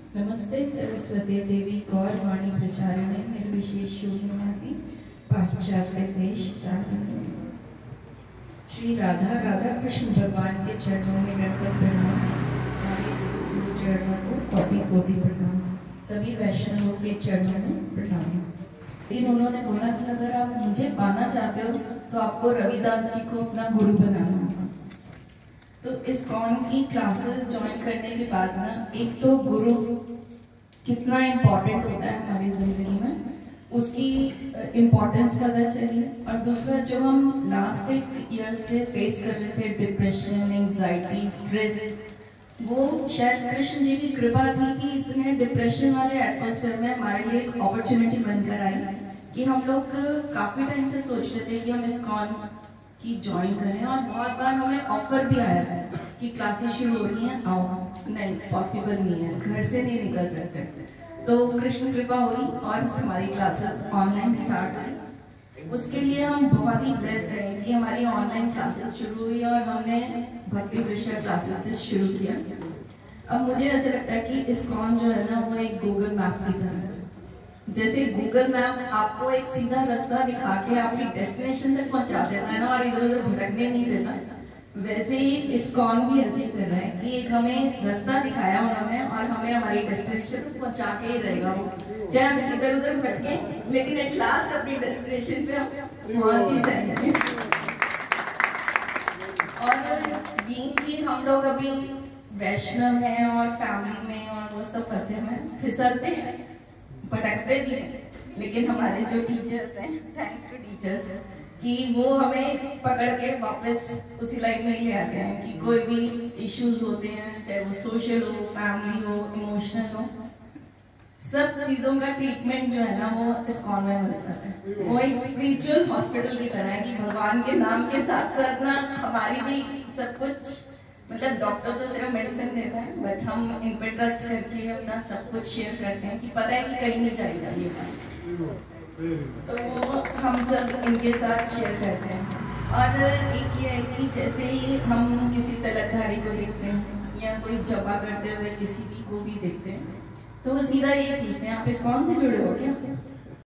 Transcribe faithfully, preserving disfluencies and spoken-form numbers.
नमस्ते सरस्वती देवी गौर वाणी प्रचारिणे निर्विशेष शून्यवादी पाश्चात्य देश तारिणी। श्री राधा राधा कृष्ण भगवान के चरणों में गणपत प्रणाम। सारे गुरु गुरु चरणों को कोटि कोटि प्रणाम। सभी वैष्णवों के चरणों में प्रणाम। लेकिन उन्होंने बोला कि अगर आप मुझे पाना चाहते हो तो आपको रविदास जी को अपना गुरु बनाना होगा। तो इस्कॉन की क्लासेस ज्वाइन करने के बाद ना, एक तो गुरु कितना इम्पोर्टेंट होता है हमारी जिंदगी में, उसकी इम्पोर्टेंस पता चली। और दूसरा, जो हम लास्ट एक ईयर से फेस कर रहे थे, डिप्रेशन, एंजाइटी, स्ट्रेस, वो शायद कृष्ण जी की कृपा थी कि इतने डिप्रेशन वाले एटमॉस्फेयर में हमारे लिए एक अपॉर्चुनिटी बनकर आई कि हम लोग काफी टाइम से सोच रहे थे कि हम इस्कॉन की ज्वाइन करें। और बहुत बार हमें ऑफर भी आया है कि क्लासेस शुरू हो रही हैं, आओ। नहीं, पॉसिबल नहीं है, घर से नहीं निकल सकते। तो कृष्ण कृपा हुई और हमारी क्लासेस ऑनलाइन स्टार्ट हुई। उसके लिए हम बहुत ही ब्लेस्ड रहे कि हमारी ऑनलाइन क्लासेस शुरू हुई और हमने भक्ति वृषा क्लासेस से शुरू किया। अब मुझे ऐसा लगता है कि इस्कॉन जो है ना, वो एक गूगल मैप की तरह है। जैसे गूगल मैप आपको एक सीधा रास्ता दिखा के आपकी डेस्टिनेशन तक पहुंचा देता है ना, और इधर उधर भटकने नहीं देता, वैसे ही इस्कॉन भी ऐसे कर रहा है कि एक हमें रास्ता दिखाया उन्होंने और हमें हमारी डेस्टिनेशन तक पहुंचा के ही रहेगा वो, चाहे हम इधर उधर भटके, लेकिन एट लास्ट अपनी डेस्टिनेशन पे हम पहुंच ही जाएंगे। और बीइंग कि हम लोग अभी वैष्णव हैं और फैमिली में और वो सब फंसे हुए हैं, फिसलते हैं, भटकते भी हैं, लेकिन हमारे जो टीचर्स हैं, थैंक्स टू टीचर्स, कि वो हमें पकड़ के वापस उसी लाइन में ही ले आते हैं कि कोई भी इश्यूज होते हैं, चाहे वो सोशल हो, फैमिली हो, इमोशनल हो, सब चीजों का ट्रीटमेंट जो है ना, वो इस्कॉन में मिल जाता है। वो एक स्पिरिचुअल हॉस्पिटल की तरह है कि भगवान के नाम के साथ साथ ना हमारी भी सब कुछ, मतलब डॉक्टर तो सिर्फ मेडिसिन देता है, बट हम इन पे ट्रस्ट करके अपना सब कुछ शेयर करते हैं कि पता है कि कहीं नहीं चली जाइएगा, तो वो हम सब इनके साथ शेयर करते हैं। और एक ये है कि जैसे ही हम किसी तलकधारी को देखते हैं या कोई जपा करते हुए किसी भी को भी देखते हैं, तो वो सीधा ये पूछते हैं, आप इस्कॉन से जुड़े हो क्या?